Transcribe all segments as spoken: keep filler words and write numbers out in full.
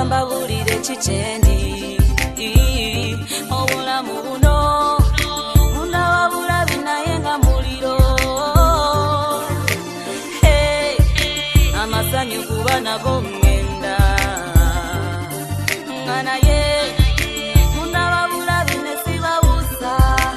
mbabulire kikyendi obulamu buno mundaba bulabi naye nga muliro amasanyu kuba nago ngenda nga naye mundaba bulabi ne sibabuusa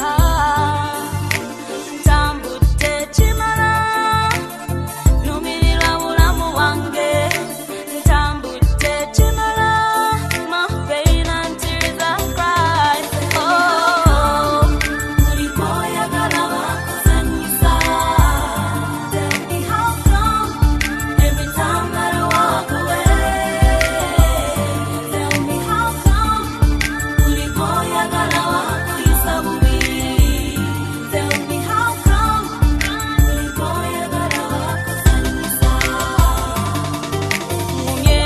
ntambudde kimala numirirwa bulamu bwange ntambudde kimala my pain and tears I cry oh buli gwoyagala bakuzanyisa tell me how come every time that I walk away tell me how come buli gwoyagala bakuyisa bubi tell me how come buli gwoyagala bakuzanyisa munye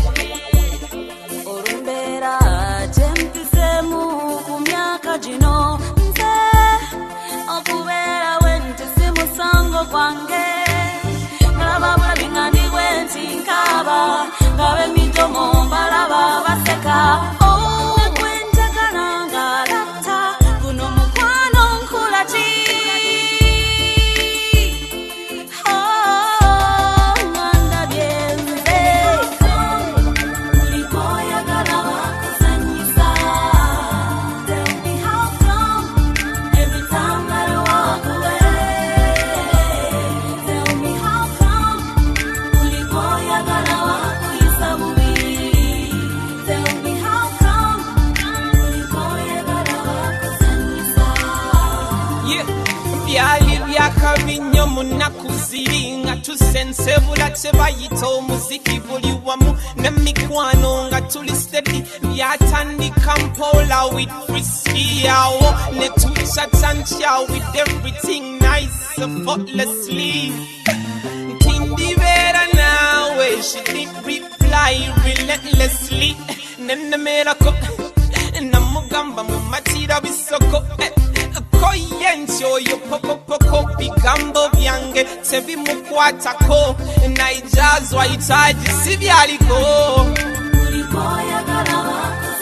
olumbeera gyempisemu ku myaka gino nze okubeera wenti si musango gwange ngalaba bulabi nga ndi bwenti nkaaba nga b'emidomo mbalaba baseka oh gwenjagala ng'alatta guno mukwano nkula ki oh nga ndabye nze buli gwoyagala bakuzanyisa tell me how come every time that I walk away tell me how come buli gwoyagala bakuyisa bubi tell me how come buli gwoyagala bakuzanyisa Yeah, byali byakabi nnyo mu nnaku ziri nga tusensebula kye bayita omuziki buli wamu n'emikwano nga tuli steady byatandika mpola with frisky awo ne tucata ntya with everything nice effortlessly nti ndibeera naawe she did reply relentlessly nenemerako namugamba mu matira bisoko eh, ko ye nti oyo pokopoko bigambo byange tebimukwatako naijazwa itaji si byaliko buli gwoyagala bakuzanyisa